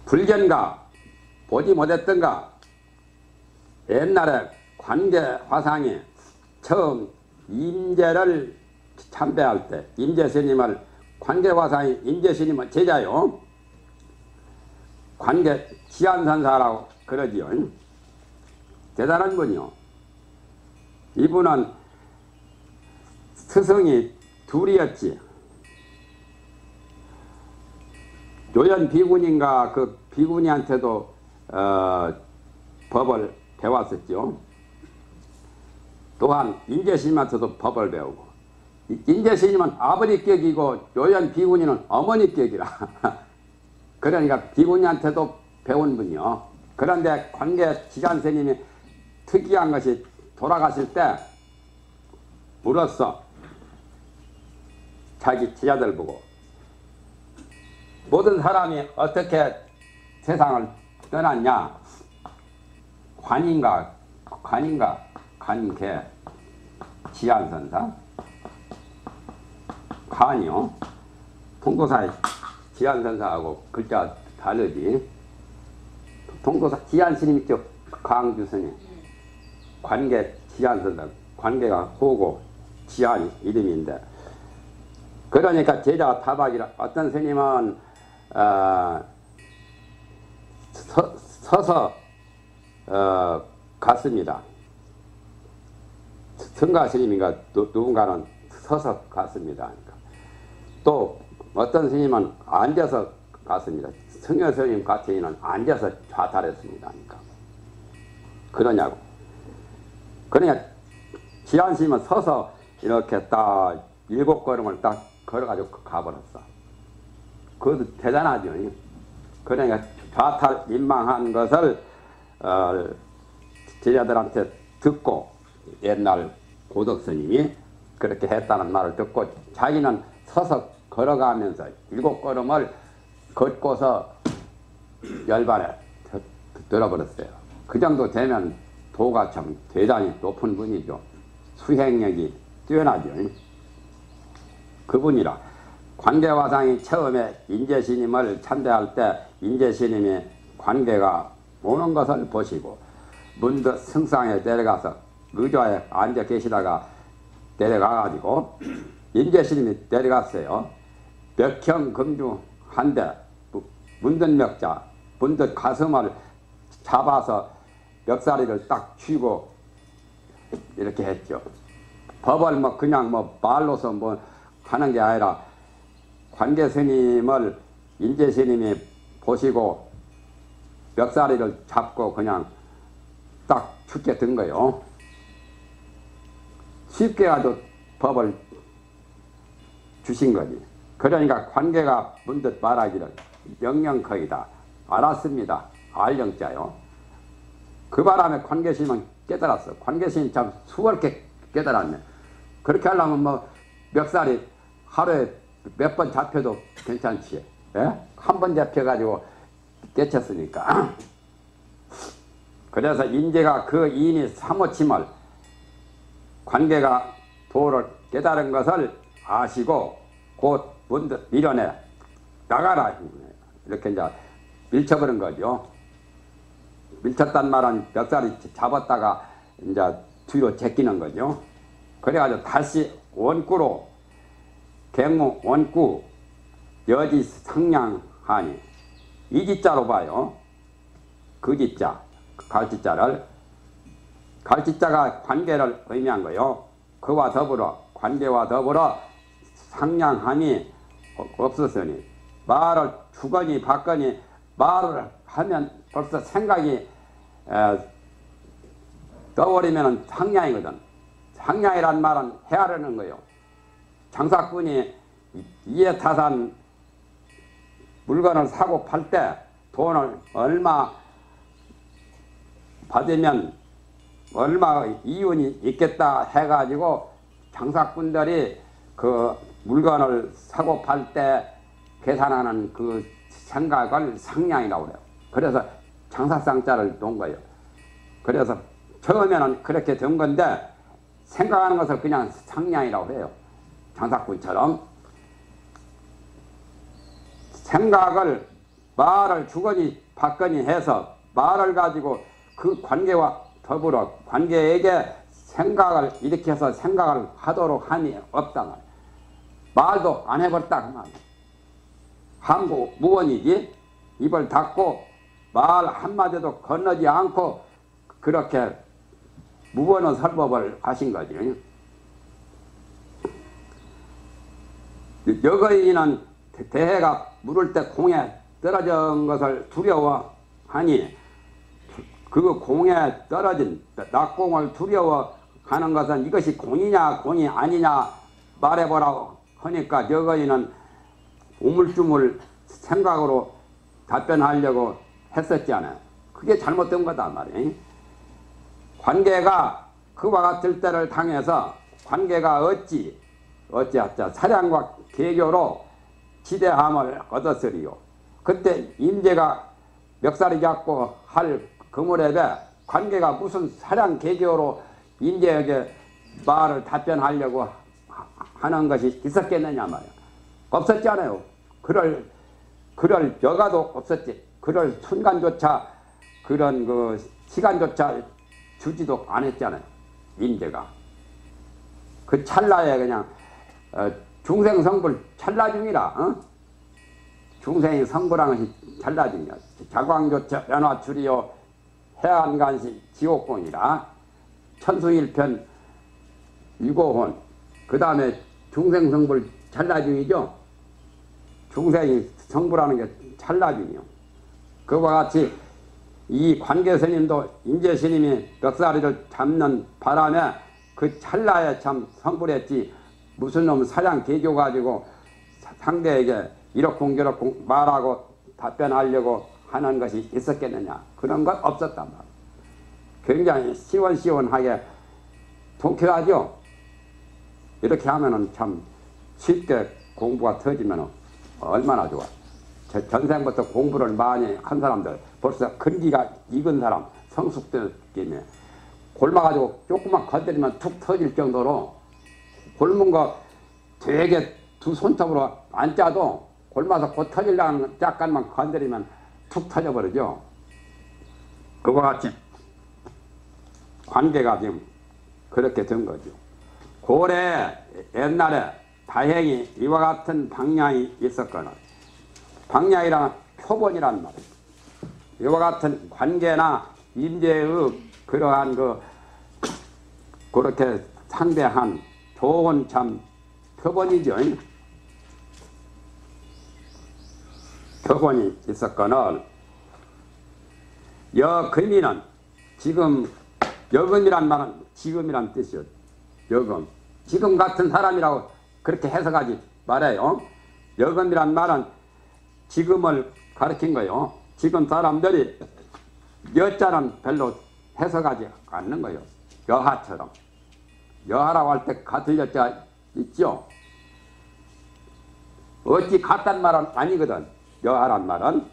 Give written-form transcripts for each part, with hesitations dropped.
불견가 보지 못했던가. 옛날에 관계 화상이 처음 임재를 참배할 때 임재 스님을 관계 화상이 임재 스님은 제자요. 관계 지안선사라고 그러지요. 대단한 분이요. 이분은 스승이 둘이었지. 요연 비군인가 그 비군이한테도 법을 배웠었죠. 또한 인재스님한테도 법을 배우고. 인재스님은 아버지 격이고 요연 비군이는 어머니 격이라. 그러니까 비군이한테도 배운 분이요. 그런데 관계 지산스님이 특이한 것이 돌아가실 때 울었어. 자기 제자들 보고. 모든 사람이 어떻게 세상을 떠났냐. 관인가 관계 지안선사 관이요. 통도사의 지안선사하고 글자 다르지. 통도사 지안스님 있죠. 광주스님. 관계 지안선사. 관계가 호고 지안이 이름인데. 그러니까 제자가 타박이라. 어떤 스님은 서서 갔습니다. 성가 스님인가 누군가는 서서 갔습니다. 또 어떤 스님은 앉아서 갔습니다. 성여 스님 같은 이는 앉아서 좌탈했습니다. 그러냐고. 그러니까 지안 스님은 서서 이렇게 딱 7걸음을 딱 걸어가지고 가버렸어. 그것도 대단하죠. 그러니까 좌탈 민망한 것을 제자들한테 듣고 옛날 고덕스님이 그렇게 했다는 말을 듣고 자기는 서서 걸어가면서 7걸음을 걷고서 열반에 들어버렸어요. 그 정도 되면 도가 참 대단히 높은 분이죠. 수행력이 뛰어나죠. 그분이라. 관계화상이 처음에 인재스님을 참배할 때 인재스님이 관계가 오는 것을 보시고 문득 승상에 내려가서 의자에 앉아 계시다가 내려가가지고 인재스님이 내려갔어요. 멱형 금주 한대 문득 멱자 문득 가슴을 잡아서 멱사리를 딱 쥐고 이렇게 했죠. 법을 뭐 그냥 뭐 말로서 뭐 하는 게 아니라 관계 스님을 인재 스님이 보시고 멱사리를 잡고 그냥 딱 죽게 든 거요. 쉽게 아주 법을 주신 거지. 그러니까 관계가 문득 말하기를 영영거이다. 알았습니다. 알영자요. 그 바람에 관계 스님은 깨달았어. 관계 스님 참 수월하게 깨달았네. 그렇게 하려면 뭐 멱살이 하루에 몇 번 잡혀도 괜찮지. 예? 한 번 잡혀가지고 깨쳤으니까. 그래서 인재가 그 인이 사모침을 관계가 도를 깨달은 것을 아시고 곧 문득 밀어내 나가라. 이렇게 이제 밀쳐버린 거죠. 밀쳤단 말은 멱살이 잡았다가 이제 뒤로 제끼는 거죠. 그래가지고 다시 원구로 갱무 원구 여지 상냥하니 이지자로 봐요. 그 지자 갈지자를 갈지자가 관계를 의미한 거요. 그와 더불어 관계와 더불어 상냥함이 없었으니 말을 주거니 받거니 말을 하면 벌써 생각이 떠버리면 상냥이거든. 상냥이란 말은 헤아르는 거요. 장사꾼이 이해타산 물건을 사고 팔 때 돈을 얼마 받으면 얼마 이윤이 있겠다 해가지고 장사꾼들이 그 물건을 사고 팔 때 계산하는 그 생각을 상냥이라고 그래요. 그래서 장사상자를 놓은 거예요. 그래서 처음에는 그렇게 된 건데 생각하는 것을 그냥 상냥이라고 해요. 장사꾼처럼 생각을 말을 주거니 받거니 해서 말을 가지고 그 관계와 더불어 관계에게 생각을 일으켜서 생각을 하도록 함이 없다 말이야. 말도 안 해버렸다 그 말이야. 함구 무언이지. 입을 닫고 말 한마디도 건너지 않고 그렇게 무언의 설법을 하신 거지. 여거인은 대해가 물을 때 공에 떨어진 것을 두려워하니 그 공에 떨어진 낙공을 두려워하는 것은 이것이 공이냐 공이 아니냐 말해보라고 하니까 여거인은 우물쭈물 생각으로 답변하려고 했었잖아요. 그게 잘못된 거다 말이에요. 관계가 그와 같을 때를 당해서 관계가 어찌하자 사량과 계교로 지대함을 얻었으리요. 그때 임재가 멱살이 잡고 할 그무렵에 관계가 무슨 사량 계교로 임재에게 말을 답변하려고 하는 것이 있었겠느냐 말이야. 없었잖아요. 그럴 여가도 없었지. 그럴 순간조차 그런 그 시간조차 주지도 않았잖아요. 임재가. 그 찰나에 그냥 중생성불 찰나중이라. 어? 중생이 성불한 것이 찰나중이야. 자광조차 변화출이요 해안간시 지옥공이라. 천수일편 유고혼. 그 다음에 중생성불 찰나중이죠. 중생이 성불하는 게 찰나중이요. 그와 같이 이 관계스님도 임재스님이 멱살이를 잡는 바람에 그 찰나에 참 성불했지. 무슨 놈 사량 개교 가지고 상대에게 이렇쿵저렇쿵 말하고 답변하려고 하는 것이 있었겠느냐. 그런 것 없었단 말이야. 굉장히 시원시원하게 통쾌하죠. 이렇게 하면은 참 쉽게 공부가 터지면 얼마나 좋아. 전생부터 공부를 많이 한 사람들, 벌써 근기가 익은 사람, 성숙됐기 골마가지고 조금만 건드리면 툭 터질 정도로 골문 거 되게 두 손톱으로 안 짜도 골마서 곧 터질라는 약간만 건드리면 툭 터져버리죠. 그와 같이 관계가 지금 그렇게 된 거죠. 고래 옛날에 다행히 이와 같은 방향이 있었거나, 방향이란 표본이란 말이에요. 이와 같은 관계나 임재의 그러한 그렇게 상대한 좋은 참 표본이죠. 표본이 있었거나, 여금이는 지금, 여금이란 말은 지금이란 뜻이요. 여금. 지금 같은 사람이라고 그렇게 해석하지 말아요. 여금이란 말은 지금을 가리킨 거예요. 지금 사람들이 여자는 별로 해석하지 않는 거예요. 여하처럼. 여하라고 할 때 같은 여자 있죠. 어찌 같단 말은 아니거든. 여하란 말은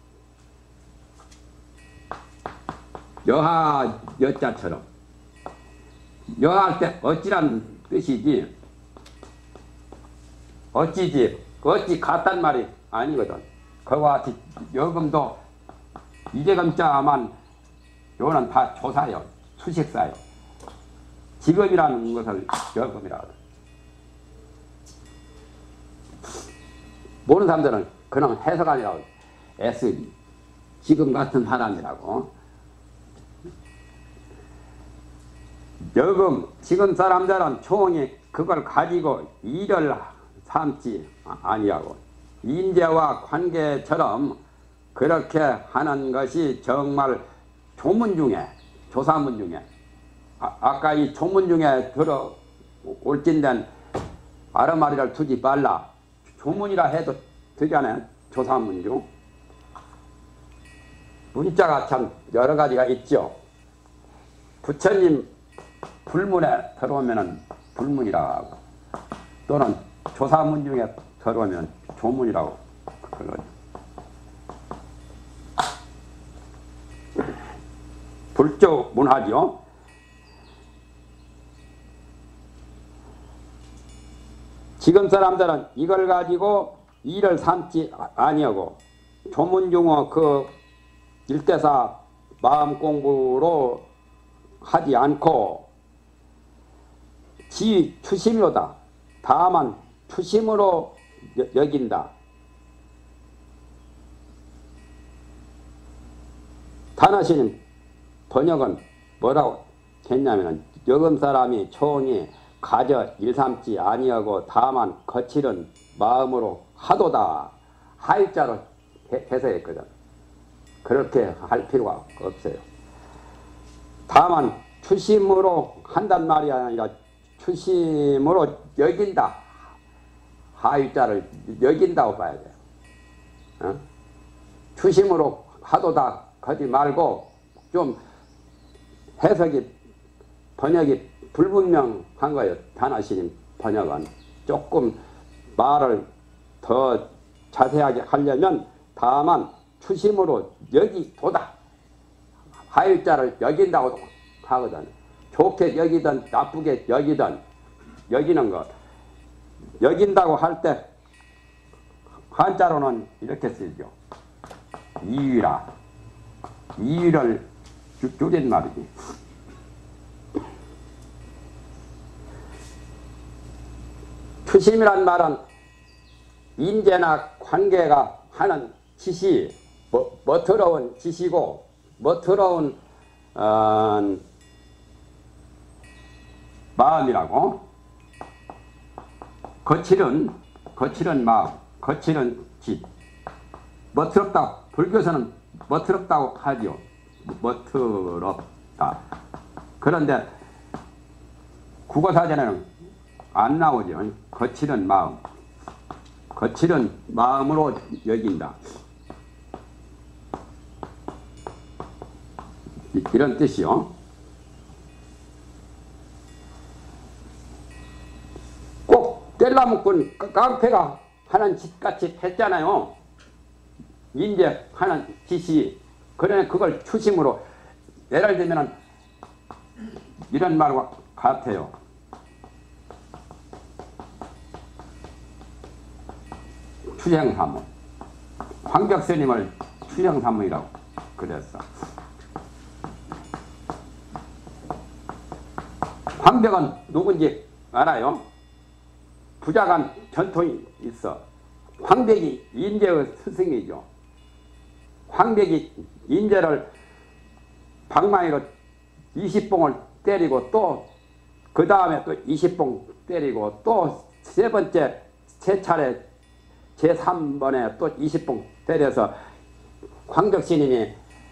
여하 여자처럼. 여할 때 어찌란 뜻이지. 어찌지. 어찌 같단 말이 아니거든. 그와 같이 여금도 이재금자만 요는 다 조사요. 수식사요. 지금이라는 것을 여금이라 하거든. 모르는 사람들은 그냥 해석하느라고 애쓰지. 지금 같은 사람이라고. 여금, 지금 사람들은 총이 그걸 가지고 일을 삼지 아니하고 임재와 관계처럼 그렇게 하는 것이 정말 조문 중에, 조사문 중에, 아까 이 조문 중에 들어올 찐된 아르마리를 두지 말라. 조문이라 해도 되잖아요. 조사문 중. 문자가 참 여러 가지가 있죠. 부처님 불문에 들어오면은 불문이라고 하고, 또는 조사문 중에 들어오면 조문이라고 그러죠. 불조문하죠. 지금 사람들은 이걸 가지고 일을 삼지 아니하고 조문중어 그 일대사 마음 공부로 하지 않고 지 추심로다. 다만 추심으로 여긴다. 단하시는 번역은 뭐라고 했냐면 여금 사람이 총이 가져 일삼지 아니하고 다만 거칠은 마음으로 하도다. 하일자로 해석했거든. 그렇게 할 필요가 없어요. 다만 추심으로 한단 말이 아니라 추심으로 여긴다. 하일자를 여긴다고 봐야 돼요. 어? 추심으로 하도다 하지 말고 좀 해석이 번역이 불분명한 거예요. 단하시님 번역은 조금 말을 더 자세하게 하려면 다만 추심으로 여기도다. 하일자를 여긴다고 하거든. 좋게 여기든 나쁘게 여기든 여기는 것. 여긴다고 할 때 한자로는 이렇게 쓰죠. 이위라. 이위를 줄인 말이지. 추심이란 말은 인재나 관계가 하는 짓이 멋스러운 짓이고 멋스러운 마음이라고. 거칠은 마음, 거칠은 짓. 멋스럽다. 불교에서는 멋스럽다고 하죠. 멋스럽다. 그런데 국어사전에는 안 나오죠. 거칠은 마음. 거칠은 마음으로 여긴다. 이런 뜻이요. 꼭 뗄라먹군 깡패가 하는 짓같이 했잖아요. 인제 하는 짓이. 그러나 그걸 추심으로 예를 들면 이런 말과 같아요. 추행사문. 황벽스님을 추행사문이라고 그랬어. 황벽은 누군지 알아요? 부자간 전통이 있어. 황벽이 인제의 스승이죠. 황벽이 인제를 방망이로 20봉을 때리고 또 그 다음에 또 20봉 때리고 또 세 번째 세 차례 제3번에 또 20봉 때려서 황벽스님이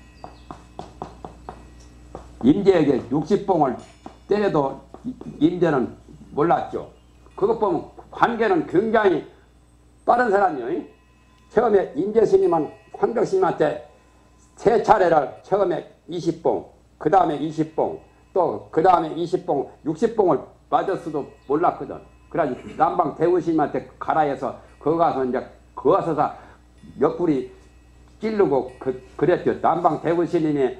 인제에게 60봉을 때려도 인제는 몰랐죠. 그것 보면 관계는 굉장히 빠른 사람이에요. 처음에 인제스님은 황벽스님한테 세 차례를 처음에 20봉, 그 다음에 20봉, 또 그 다음에 20봉, 60봉을 맞았어도 몰랐거든. 그래서 남방 대우스님한테 가라 해서 거기 가서 이제 거기 가서 옆구리 찌르고 그랬죠. 남방 대우스님이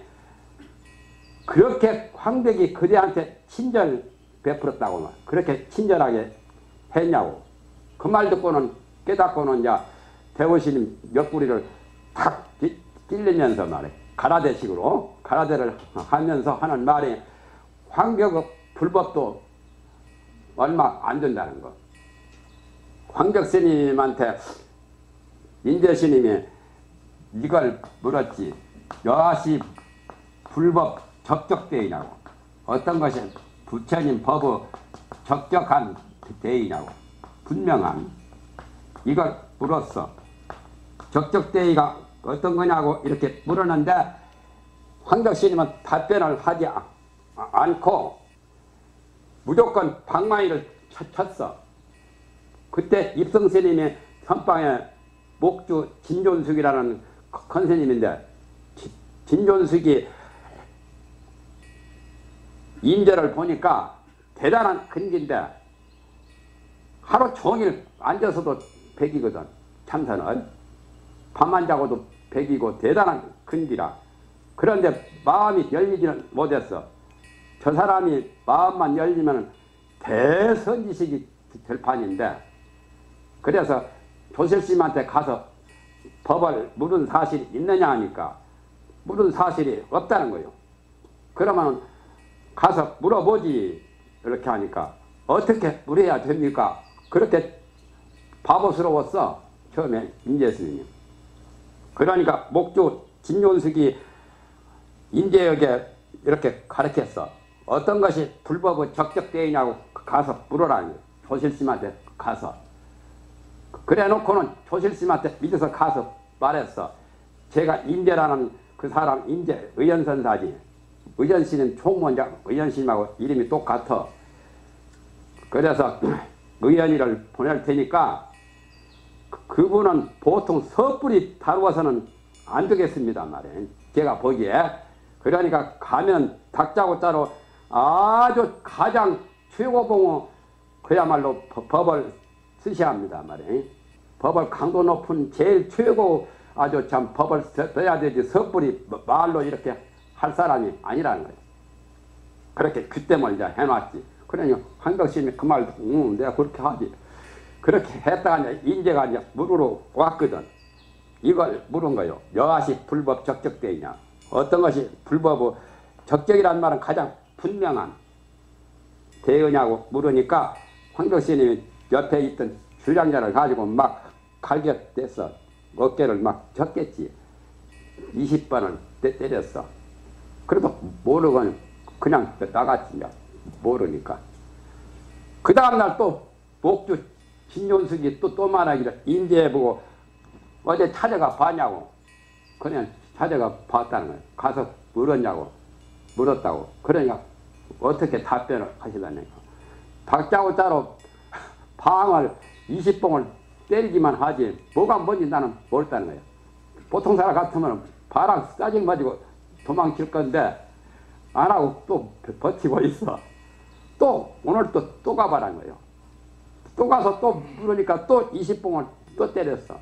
그렇게 황벽이 그대한테 친절 베풀었다고 그렇게 친절하게 했냐고. 그 말 듣고는 깨닫고는 이제 대우스님 옆구리를 탁 찔리면서 말해. 가라대식으로 가라대를 하면서 하는 말이 황벽의 불법도 얼마 안 된다는 거. 황벽스님한테 인제스님이 이걸 물었지. 여하시 불법 적적대이냐고. 어떤 것이 부처님 법의 적적한 대이냐고. 분명한 이걸 물었어. 적적대의가 어떤 거냐고 이렇게 물었는데 황벽스님은 답변을 하지 않고 무조건 방망이를 쳤어. 그때 입성스님이 선방에 목주 진존숙이라는 컨스님인데 진존숙이 인재를 보니까 대단한 근기인데 하루 종일 앉아서도 백이거든. 참선은 밤만 자고도 백이고 대단한 근기라. 그런데 마음이 열리지는 못했어. 저 사람이 마음만 열리면 대선지식이 될 판인데 그래서 조실스님한테 가서 법을 물은 사실이 있느냐 하니까 물은 사실이 없다는 거예요. 그러면 가서 물어보지 이렇게 하니까 어떻게 물어야 됩니까? 그렇게 바보스러웠어 처음에 인재스님이. 그러니까 목주 진윤숙이 인재에게 이렇게 가르쳤어. 어떤 것이 불법의 적적대이냐고 가서 물어라는 거예요. 조실스님한테 가서. 그래 놓고는 조실스님한테 믿어서 가서 말했어. 제가 인재라는 그 사람 인재 의연선사지. 의연씨는 총무원장 의연씨님하고 이름이 똑같아. 그래서 의연이를 보낼 테니까 그분은 보통 섣불리 다루어서는 안 되겠습니다 말이에요. 제가 보기에. 그러니까 가면 닭자고자로 아주 가장 최고봉의 그야말로 법을 쓰셔야 합니다 말이에요. 법을 강도 높은 제일 최고 아주 참 법을 써야 되지 섣불리 말로 이렇게 할 사람이 아니라는 거예요. 그렇게 규정을 이제 해놨지. 그러니 황덕심이 그 말 듣고 내가 그렇게 하지. 그렇게 했다가 이제 인재가 이제 물으러 왔거든. 이걸 물은 거요. 여하시 불법 적적대이냐. 어떤 것이 불법의 적적이라는 말은 가장 분명한 대의냐고 물으니까 황덕스님이 옆에 있던 주량자를 가지고 막 갈겼댔어. 어깨를 막 쳤겠지. 20번을 때렸어. 그래도 모르고 그냥 나갔지. 모르니까. 그 다음날 또 목주 진윤숙이 또 말하기를 인재해보고 어제 찾아가 봤냐고. 그냥 찾아가 봤다는 거예요. 가서 물었냐고. 물었다고. 그러니까 어떻게 답변을 하시려니까. 닭자고자로 방을 20봉을 때리기만 하지 뭐가 뭔지 나는 모르다는 거예요. 보통 사람 같으면 바람 싸징 맞고 도망칠 건데 안 하고 또 버티고 있어. 또 오늘 또 가봐라는 거예요. 또 가서 또 물으니까 또 20봉을 또 때렸어.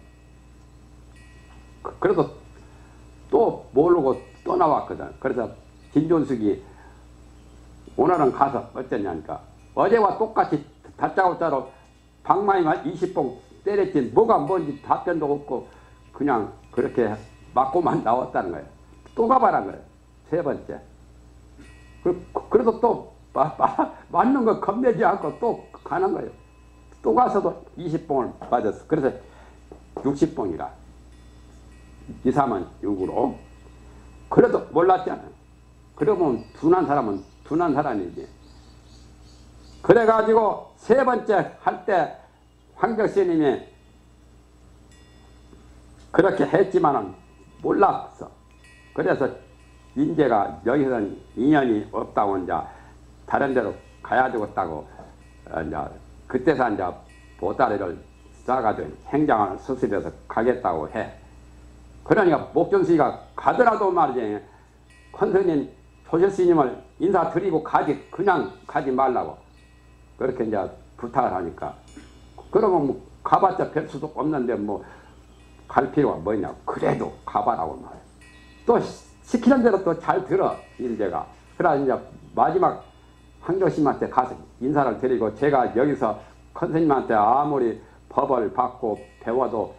그래도 또 모르고 또 나왔거든. 그래서 진존숙이 오늘은 가서 어쩌냐니까 어제와 똑같이 다짜고짜로 방망이만 20봉 때렸지 뭐가 뭔지 답변도 없고 그냥 그렇게 맞고만 나왔다는 거예요. 또 가봐라는 거예요. 세 번째. 그래도 또 맞는 거 겁내지 않고 또 가는 거예요. 또 가서도 20봉을 맞았어. 그래서 60봉이라 2, 3은 6으로. 그래도 몰랐잖아요. 그러면 둔한 사람은 둔한 사람이지. 그래가지고 세 번째 할 때 황덕스님이 그렇게 했지만은 몰랐어. 그래서 인재가 여기서는 인연이 없다고 이제 다른 데로 가야 되겠다고 이제 그때서 이제 보따리를 싸가지고 행장을 수습해서 가겠다고 해. 그러니까 목전수가 가더라도 말이지 큰스님 조실스님을 인사드리고 가지 그냥 가지 말라고 그렇게 이제 부탁을 하니까 그러면 뭐 가봤자 뵐 수도 없는데 뭐 갈 필요가 뭐냐. 그래도 가봐라고 말해. 또 시키는 대로 또 잘 들어 인재가. 그래서 이제 마지막 황덕심한테 가서 인사를 드리고 제가 여기서 큰스님한테 아무리 법을 받고 배워도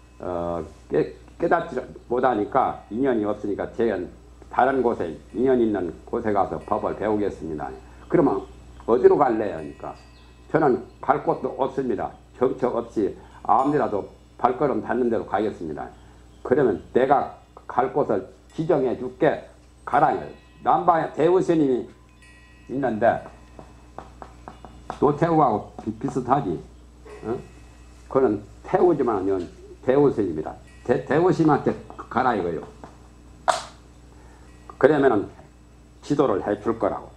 깨닫지 못하니까 인연이 없으니까 제가 다른 곳에 인연 있는 곳에 가서 법을 배우겠습니다. 그러면 어디로 갈래요? 하니까 저는 갈 곳도 없습니다. 정처 없이 아무데라도 발걸음 닿는 대로 가겠습니다. 그러면 내가 갈 곳을 지정해 줄게. 가라. 남방에 대우스님이 있는데 노태우하고 비슷하지. 어? 그는 태우지만 대우스님이다. 대우스님한테 가라 이거요. 그러면은 지도를 해 줄 거라고.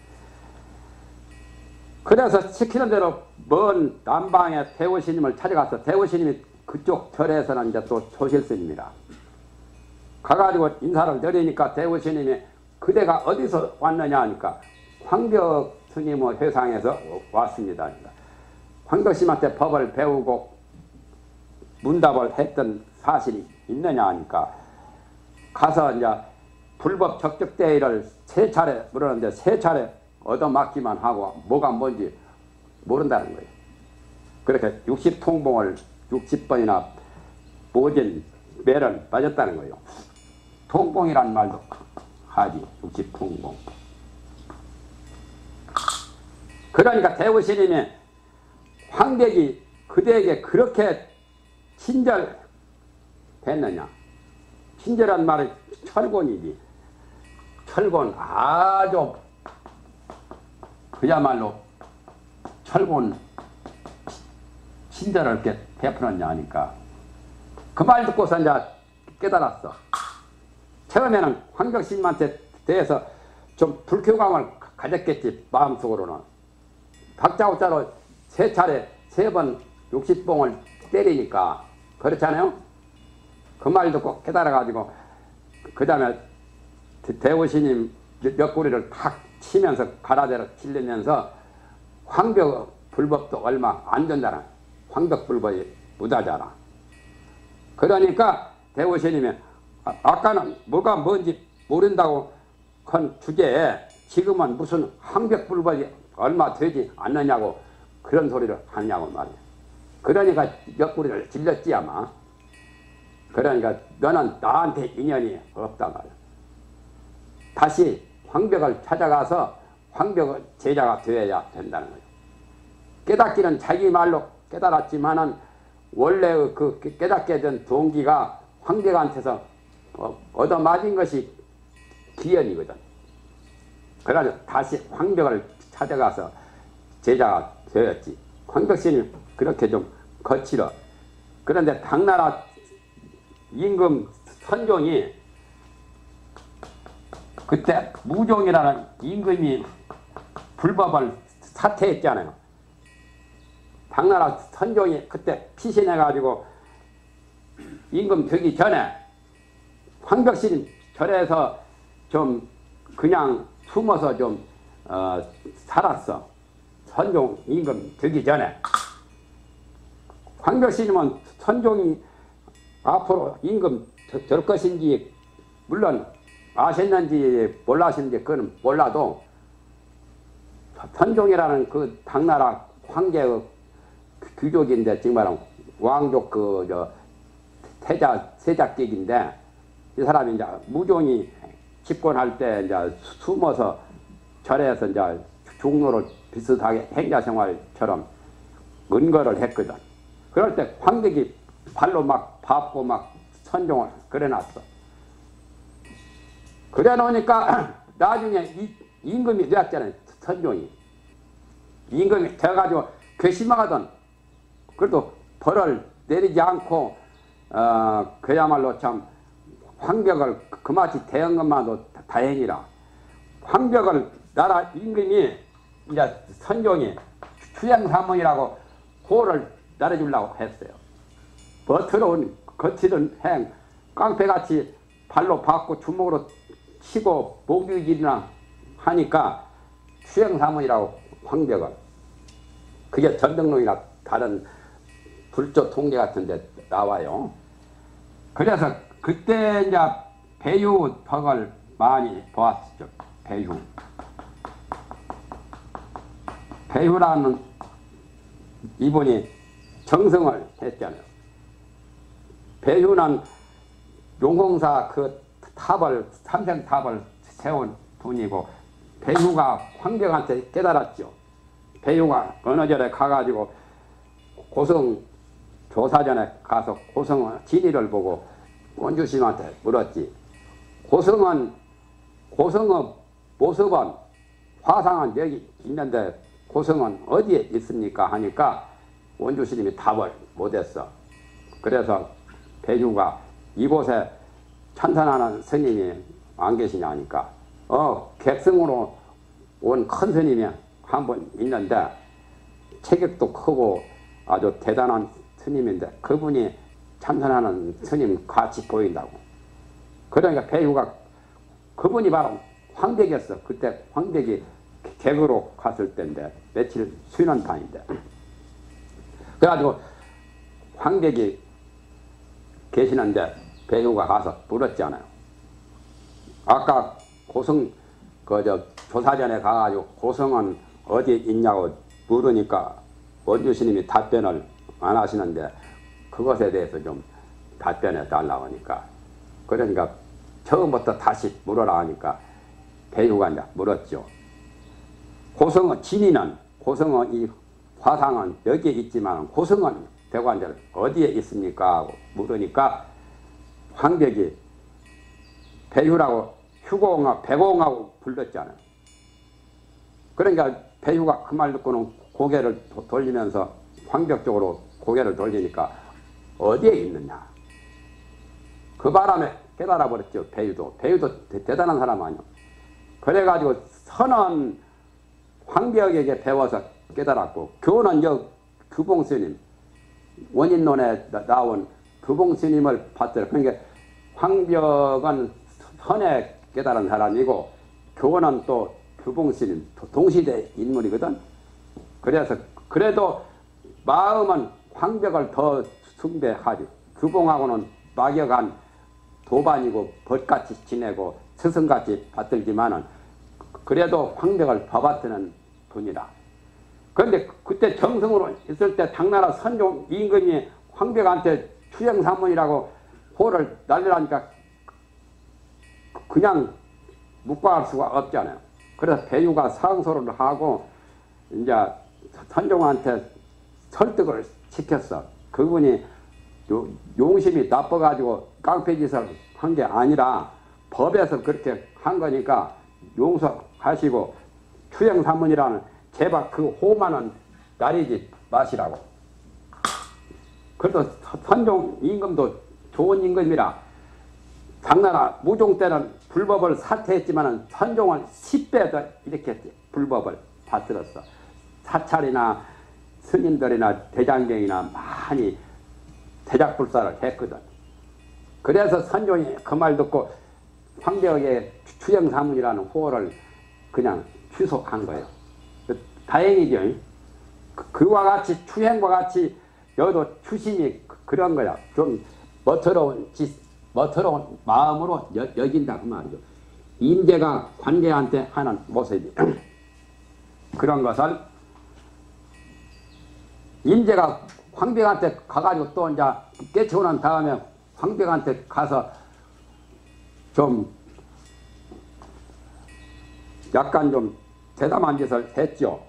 그래서 시키는 대로 먼 남방의 대우스님을 찾아가서 대우스님이 그쪽 절에서는 이제 또 조실스님이라. 가가지고 인사를 드리니까 대우스님이 그대가 어디서 왔느냐 하니까 황벽 스님의 회상에서 왔습니다. 황덕심한테 법을 배우고 문답을 했던 사실이 있느냐 하니까 가서 이제 불법 적적대의를 세 차례 물었는데 세 차례 얻어맞기만 하고 뭐가 뭔지 모른다는 거예요. 그렇게 60통봉을 60번이나 모진 매를 빠졌다는 거예요. 통공이란 말도 하지. 60통공. 그러니까 대구스님이 황백이 그대에게 그렇게 친절했느냐. 친절한 말이 철곤이지. 철곤 아주 그야말로 철곤 친절을 이렇게 베풀었냐 하니까 그 말 듣고서 이제 깨달았어. 처음에는 황벽스님한테 대해서 좀 불쾌감을 가졌겠지. 마음속으로는. 박자오자로 3차례 3번 60봉을 때리니까 그렇잖아요. 그 말 듣고 깨달아가지고 그 다음에 대우스님 옆구리를 탁 치면서 가라대로 찔리면서 황벽 불법도 얼마 안 된다는 황벽 불법이 무다잖아. 그러니까 대우스님이 아까는 뭐가 뭔지 모른다고 한 주제에 지금은 무슨 황벽 불법이 얼마 되지 않느냐고 그런 소리를 하냐고 말이야. 그러니까 옆구리를 찔렀지 아마. 그러니까 너는 나한테 인연이 없다 말이야. 다시 황벽을 찾아가서 황벽의 제자가 되어야 된다는 거예요. 깨닫기는 자기 말로 깨달았지만은 원래 그 깨닫게 된 동기가 황벽한테서 얻어맞은 것이 기연이거든. 그래서 다시 황벽을 찾아가서 제자가 되었지. 황벽스님이 그렇게 좀 거칠어. 그런데 당나라 임금 선종이 그때 무종이라는 임금이 불법을 사퇴했잖아요. 당나라 선종이 그때 피신해가지고 임금 되기 전에 황벽스님 절에서 좀 그냥 숨어서 좀 살았어. 선종 임금 되기 전에. 황벽스님은 선종이 앞으로 임금 될 것인지 물론 아셨는지 몰라셨는지 그건 몰라도 선종이라는 그 당나라 황제의 귀족인데 정말 왕족 세자격인데 이 사람이 이제 무종이 집권할 때 이제 숨어서 절에서 이제 종로를 비슷하게 행자생활처럼 은거를 했거든. 그럴 때 황백이 발로 막 밟고 막 선종을 그래놨어. 그래 놓으니까 나중에 임금이 되었잖아요. 선종이. 임금이 되어가지고 괘씸하거든. 그래도 벌을 내리지 않고 그야말로 참 황벽을 그마치 대한 것만도 다행이라. 황벽을 나라 임금이 이제 선종이 추행사문이라고 고를 내려주려고 했어요. 버터로운 거칠은 행 깡패같이 발로 받고 주먹으로 치고 목유질이나 하니까 추행사문이라고 황벽을. 그게 전등록이나 다른 불조 통계 같은 데 나와요. 그래서 그때 이제 배유 덕을 많이 보았죠. 배유. 배유라는 이분이 정성을 했잖아요. 배유는 용공사 그 탑을, 삼생탑을 세운 분이고, 배유가 황벽한테 깨달았죠. 배유가 어느 절에 가가지고 고성 조사전에 가서 고성의 진위를 보고 원주스님한테 물었지. 고성의 모습은 화상은 여기 있는데 고성은 어디에 있습니까? 하니까 원주스님이 답을 못했어. 그래서 배유가 이곳에 찬선하는 스님이 안 계시냐 하니까 객승으로 온 큰 스님이 한 분 있는데 체격도 크고 아주 대단한 스님인데 그분이 참선하는 스님 같이 보인다고. 그러니까 배유가 그분이 바로 황백이었어. 그때 황백이 객으로 갔을 때인데 며칠 쉬는 판인데 그래가지고 황백이 계시는데 배유가 가서 물었잖아요. 아까 고성 조사전에 가가지고 고성은 어디에 있냐고 물으니까 원주스님이 답변을 안 하시는데 그것에 대해서 좀 답변해 달라고 하니까 그러니까 처음부터 다시 물어라 하니까 배유가 이제 물었죠. 고성은 진이는 고성은 이 화상은 여기에 있지만 고성은 대관절 어디에 있습니까? 하고 물으니까 황벽이 배유라고 휴공하고 배공하고 불렀잖아요. 그러니까 배유가 그 말 듣고는 고개를 돌리면서 황벽 쪽으로 고개를 돌리니까 어디에 있느냐. 그 바람에 깨달아 버렸죠. 배유도 대단한 사람 아니요. 그래가지고 선언 황벽에게 배워서 깨달았고 교는 규봉스님 원인론에 나온 규봉스님을 받더라. 그러니까 황벽은 선에 깨달은 사람이고 교는 또 규봉스님 동시대 인물이거든. 그래서 그래도 마음은 황벽을 더 숭배하죠. 규봉하고는 막역한 도반이고 벗같이 지내고 스승같이 받들지만은 그래도 황벽을 퍼받드는 분이라. 그런데 그때 정성으로 있을 때 당나라 선종 임금이 황벽한테 추영사문이라고 호를 날리라니까 그냥 묵과할 수가 없잖아요. 그래서 배유가 상소를 하고 이제 선종한테 설득을 시켰어. 그분이 용심이 나빠가지고 깡패짓을 한 게 아니라 법에서 그렇게 한 거니까 용서하시고 추영사문이라는 제발 그 호만은 나리지 마시라고. 그래도 선종 임금도 좋은 임금이라 당나라 무종 때는 불법을 사퇴했지만 선종은 10배 더 이렇게 불법을 받들었어. 사찰이나 스님들이나 대장경이나 많이 대작불사를 했거든. 그래서 선종이 그 말 듣고 황벽의 추영사문이라는 호를 그냥 취소한 거예요. 다행이죠. 그와 같이 추행과 같이 여도 추심이 그런 거야. 좀 멋스러운 마음으로 여긴다 그 말이죠. 임재가 관계한테 하는 모습이 그런 것을 임재가 황벽한테 가가지고 또 이제 깨치고 난 다음에 황벽한테 가서 좀 약간 좀 대담한 짓을 했죠.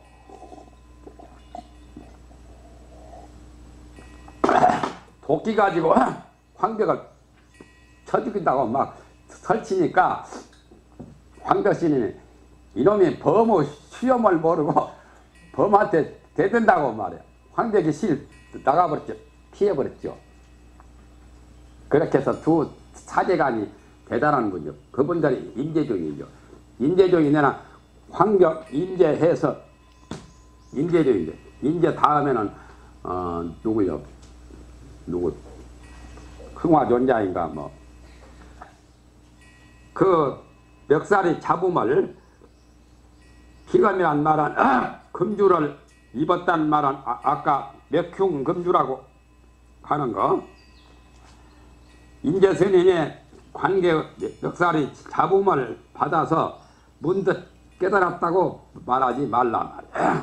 도끼 가지고 황벽을 쳐 죽인다고 막 설치니까 황벽신이 이놈이 범의 시험을 모르고 범한테 대든다고 말이야. 황벽이 실 나가버렸죠. 피해버렸죠. 그렇게 해서 두 사제간이 대단한 분이죠. 그분들이 임재종이죠. 임재종이 내나 황벽 임재해서 임재종인데 임재 다음에는 누구요? 누구 흥화존자인가 뭐 그 멱살이 잡음을 희감이란 말은 금주를 입었다는 말은 아까 맥흉 금주라고 하는 거. 임재스님이 관계 멱살이 잡음을 받아서 문득 깨달았다고 말하지 말라 말이야.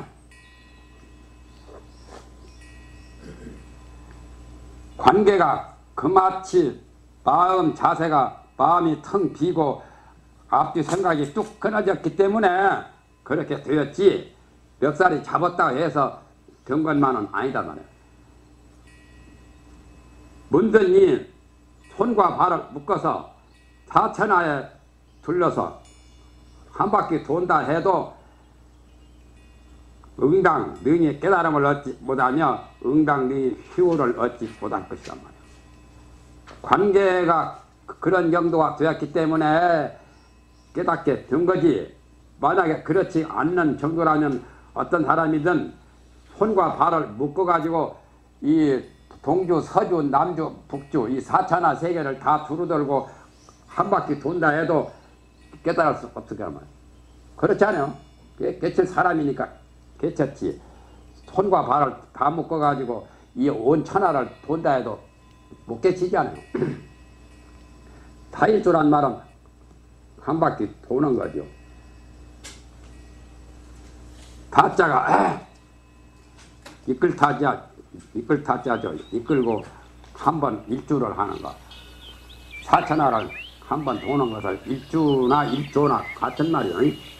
관계가 그마치 마음 자세가 마음이 텅 비고 앞뒤 생각이 뚝 끊어졌기 때문에 그렇게 되었지 멱살이 잡았다고 해서 된 것만은 아니다 말이야. 문든이 손과 발을 묶어서 사천하에 둘러서 한 바퀴 돈다 해도 응당 능히 깨달음을 얻지 못하며 응당 능히 휴를 얻지 못할 것이란 말이야. 관계가 그런 정도가 되었기 때문에 깨닫게 된 거지. 만약에 그렇지 않는 정도라면 어떤 사람이든 손과 발을 묶어가지고 이 동주, 서주, 남주, 북주 이 사천하 세계를 다 두루들고 한 바퀴 돈다 해도 깨달을 수 없게 하면 그렇지 않아요? 깨칠 사람이니까 깨쳤지. 손과 발을 다 묶어가지고 이 온 천하를 돈다 해도 못 깨치지 않아요. 다일주란 말은 한 바퀴 도는 거죠. 다자가 이끌 타자죠. 이끌고 한 번 일주를 하는 거. 사천하를 한 번 도는 것을 일주나 일조나 같은 말이요.